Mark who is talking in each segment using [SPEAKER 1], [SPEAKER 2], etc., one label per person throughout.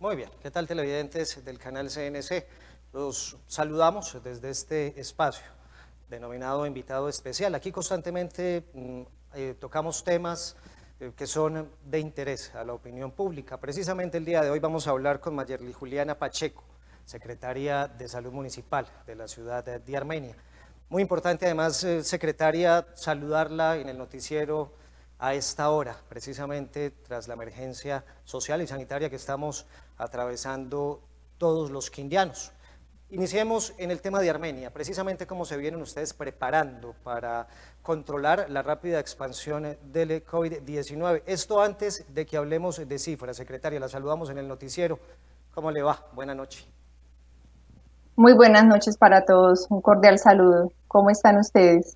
[SPEAKER 1] Muy bien, ¿qué tal televidentes del canal CNC? Los saludamos desde este espacio denominado Invitado Especial. Aquí constantemente tocamos temas que son de interés a la opinión pública. Precisamente el día de hoy vamos a hablar con Mayerly Juliana Pacheco, secretaria de Salud Municipal de la ciudad de Armenia. Muy importante además, secretaria, saludarla en el noticiero a esta hora, precisamente tras la emergencia social y sanitaria que estamos atravesando todos los quindianos. Iniciemos en el tema de Armenia, precisamente cómo se vienen ustedes preparando para controlar la rápida expansión del COVID-19. Esto antes de que hablemos de cifras, secretaria, la saludamos en el noticiero. ¿Cómo le va? Buenas noches.
[SPEAKER 2] Muy buenas noches para todos, un cordial saludo. ¿Cómo están ustedes?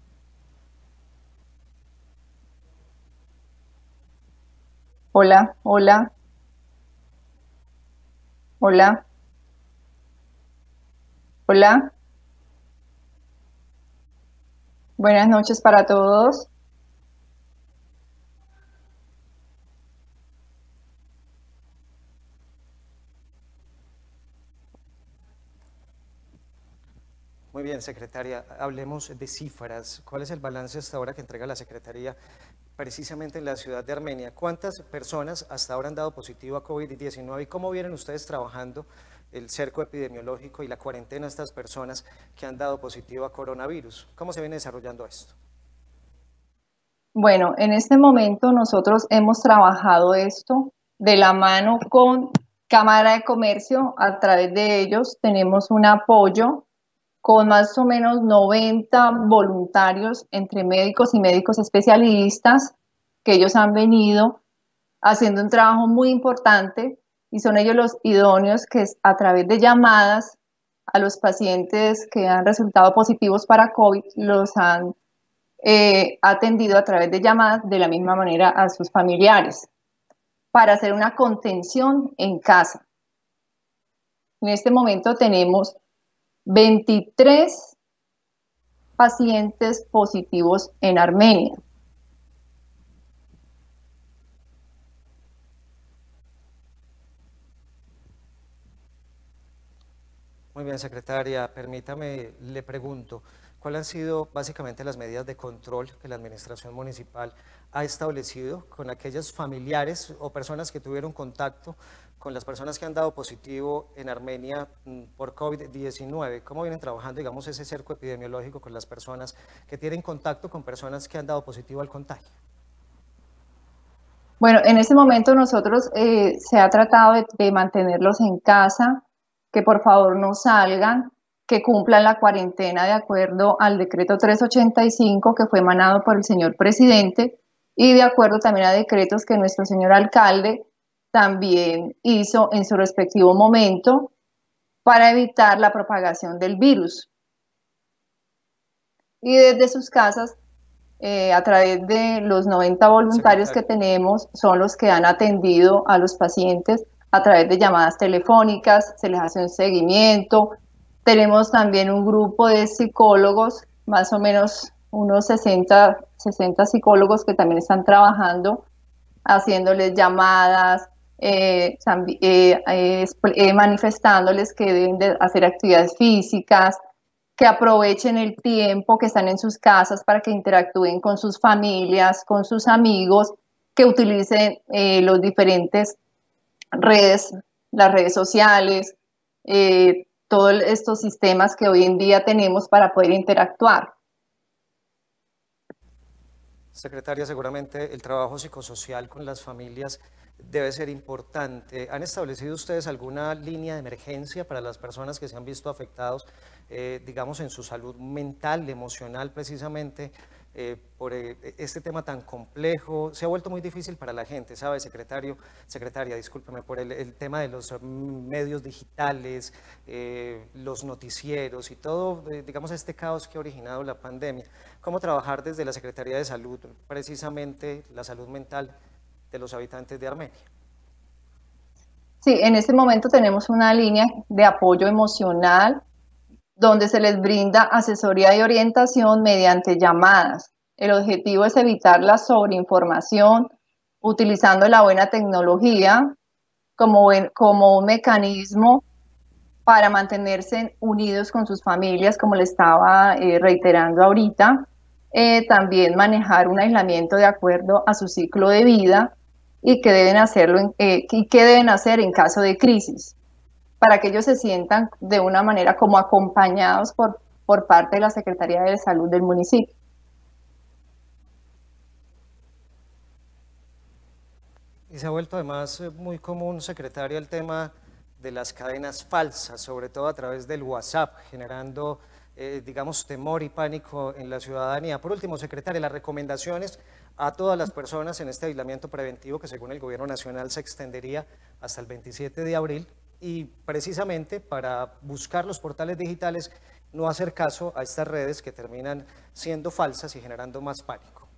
[SPEAKER 2] Hola, hola, hola, hola. Buenas noches para todos.
[SPEAKER 1] Muy bien, secretaria, hablemos de cifras. ¿Cuál es el balance hasta ahora que entrega la Secretaría precisamente en la ciudad de Armenia? ¿Cuántas personas hasta ahora han dado positivo a COVID-19 y cómo vienen ustedes trabajando el cerco epidemiológico y la cuarentena a estas personas que han dado positivo a coronavirus? ¿Cómo se viene desarrollando esto?
[SPEAKER 2] Bueno, en este momento nosotros hemos trabajado esto de la mano con Cámara de Comercio. A través de ellos tenemos un apoyo con más o menos 90 voluntarios entre médicos y médicos especialistas, que ellos han venido haciendo un trabajo muy importante y son ellos los idóneos que a través de llamadas a los pacientes que han resultado positivos para COVID los han atendido a través de llamadas de la misma manera a sus familiares para hacer una contención en casa. En este momento tenemos 23 pacientes positivos en Armenia.
[SPEAKER 1] Muy bien, secretaria, permítame, le pregunto, ¿cuáles han sido básicamente las medidas de control que la administración municipal ha establecido con aquellos familiares o personas que tuvieron contacto con las personas que han dado positivo en Armenia por COVID-19? ¿Cómo vienen trabajando, digamos, ese cerco epidemiológico con las personas que tienen contacto con personas que han dado positivo al contagio?
[SPEAKER 2] Bueno, en este momento nosotros se ha tratado de mantenerlos en casa, que por favor no salgan, que cumplan la cuarentena de acuerdo al decreto 385 que fue emanado por el señor presidente y de acuerdo también a decretos que nuestro señor alcalde también hizo en su respectivo momento para evitar la propagación del virus. Y desde sus casas, a través de los 90 voluntarios que tenemos, son los que han atendido a los pacientes a través de llamadas telefónicas, se les hace un seguimiento. Tenemos también un grupo de psicólogos, más o menos unos 60 psicólogos que también están trabajando, haciéndoles llamadas, manifestándoles que deben de hacer actividades físicas, que aprovechen el tiempo que están en sus casas para que interactúen con sus familias, con sus amigos, que utilicen los diferentes redes, las redes sociales, todos estos sistemas que hoy en día tenemos para poder interactuar.
[SPEAKER 1] Secretaria, seguramente el trabajo psicosocial con las familias debe ser importante. ¿Han establecido ustedes alguna línea de emergencia para las personas que se han visto afectados, digamos, en su salud mental, emocional, precisamente por este tema tan complejo? Se ha vuelto muy difícil para la gente, ¿sabe, secretaria, discúlpeme, por el tema de los medios digitales, los noticieros y todo, digamos, este caos que ha originado la pandemia. ¿Cómo trabajar desde la Secretaría de Salud, precisamente la salud mental de los habitantes de Armenia?
[SPEAKER 2] Sí, en este momento tenemos una línea de apoyo emocional donde se les brinda asesoría y orientación mediante llamadas. El objetivo es evitar la sobreinformación utilizando la buena tecnología como un mecanismo para mantenerse unidos con sus familias, como le estaba reiterando ahorita. También manejar un aislamiento de acuerdo a su ciclo de vida y qué deben hacerlo y qué deben hacer en caso de crisis, para que ellos se sientan de una manera como acompañados por parte de la Secretaría de Salud del municipio.
[SPEAKER 1] Y se ha vuelto además muy común, secretaria, el tema de las cadenas falsas, sobre todo a través del WhatsApp, generando, digamos, temor y pánico en la ciudadanía. Por último, secretaria, las recomendaciones a todas las personas en este aislamiento preventivo que según el Gobierno Nacional se extendería hasta el 27 de abril y precisamente para buscar los portales digitales, no hacer caso a estas redes que terminan siendo falsas y generando más pánico.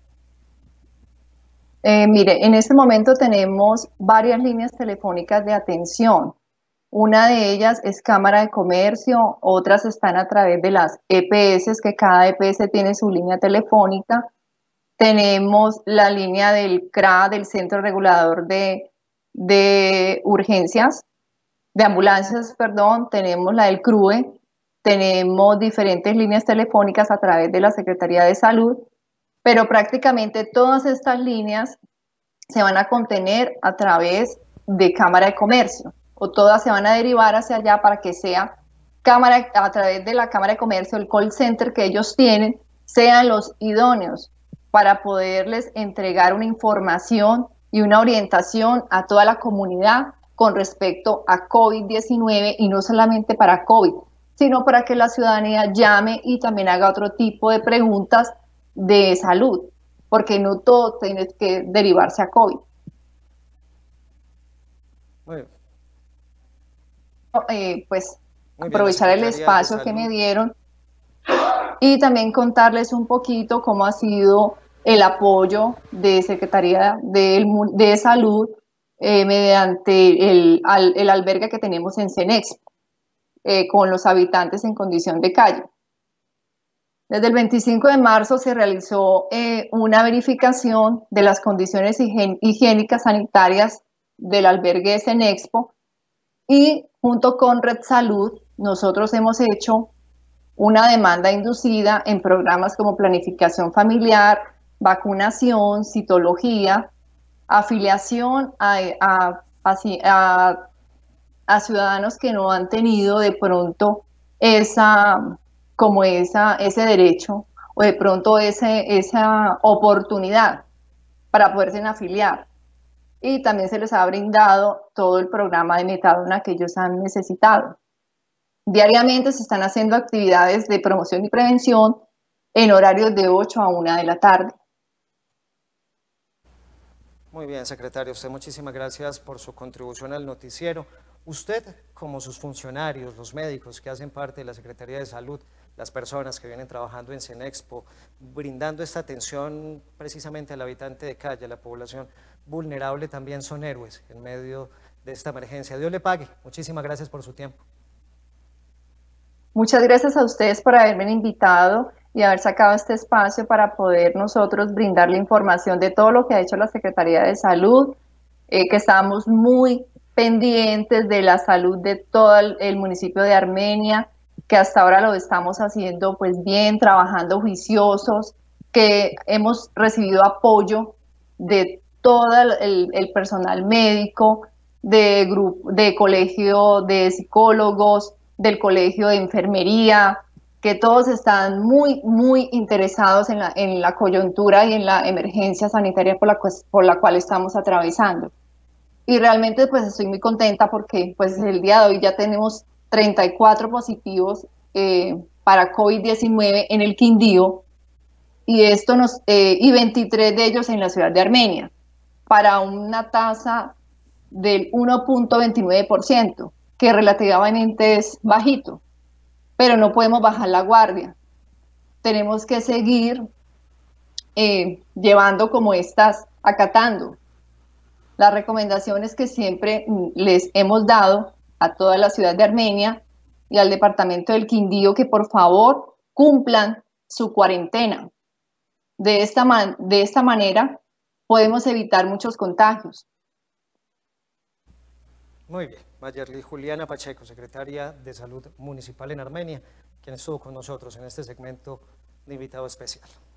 [SPEAKER 2] Mire, en este momento tenemos varias líneas telefónicas de atención. Una de ellas es Cámara de Comercio, otras están a través de las EPS, que cada EPS tiene su línea telefónica. Tenemos la línea del CRA, del Centro Regulador de Urgencias, de Ambulancias, perdón. Tenemos la del CRUE. Tenemos diferentes líneas telefónicas a través de la Secretaría de Salud, pero prácticamente todas estas líneas se van a contener a través de Cámara de Comercio, o todas se van a derivar hacia allá para que sea a través de la Cámara de Comercio, el call center que ellos tienen, sean los idóneos para poderles entregar una información y una orientación a toda la comunidad con respecto a COVID-19, y no solamente para COVID, sino para que la ciudadanía llame y también haga otro tipo de preguntas de salud, porque no todo tiene que derivarse a COVID. Pues muy aprovechar el espacio que me dieron y también contarles un poquito cómo ha sido el apoyo de Secretaría de Salud mediante el albergue que tenemos en Cenexpo, con los habitantes en condición de calle. Desde el 25 de marzo se realizó una verificación de las condiciones higiénicas sanitarias del albergue de Cenexpo, y junto con Red Salud nosotros hemos hecho una demanda inducida en programas como planificación familiar, vacunación, citología, afiliación a ciudadanos que no han tenido de pronto ese derecho, o de pronto esa oportunidad para poderse afiliar. Y también se les ha brindado todo el programa de metadona que ellos han necesitado. Diariamente se están haciendo actividades de promoción y prevención en horarios de 8 a 1 de la tarde.
[SPEAKER 1] Muy bien, secretario, usted muchísimas gracias por su contribución al noticiero. Usted, como sus funcionarios, los médicos que hacen parte de la Secretaría de Salud, las personas que vienen trabajando en Cenexpo, brindando esta atención precisamente al habitante de calle, a la población vulnerable, también son héroes en medio de esta emergencia. Dios le pague. Muchísimas gracias por su tiempo.
[SPEAKER 2] Muchas gracias a ustedes por haberme invitado y haber sacado este espacio para poder nosotros brindar la información de todo lo que ha hecho la Secretaría de Salud, que estamos muy pendientes de la salud de todo el municipio de Armenia, que hasta ahora lo estamos haciendo pues bien, trabajando juiciosos, que hemos recibido apoyo de todo el personal médico, de colegio de psicólogos, del colegio de enfermería, que todos están muy interesados en la coyuntura y en la emergencia sanitaria por la cual estamos atravesando. Y realmente pues estoy muy contenta porque pues el día de hoy ya tenemos 34 positivos para COVID-19 en el Quindío, y, y 23 de ellos en la ciudad de Armenia, para una tasa del 1.29%, que relativamente es bajito, pero no podemos bajar la guardia. Tenemos que seguir llevando acatando las recomendaciones que siempre les hemos dado a toda la ciudad de Armenia y al departamento del Quindío, que por favor cumplan su cuarentena. De esta manera podemos evitar muchos contagios.
[SPEAKER 1] Muy bien, Mayerly Juliana Pacheco, secretaria de Salud Municipal en Armenia, quien estuvo con nosotros en este segmento de invitado especial.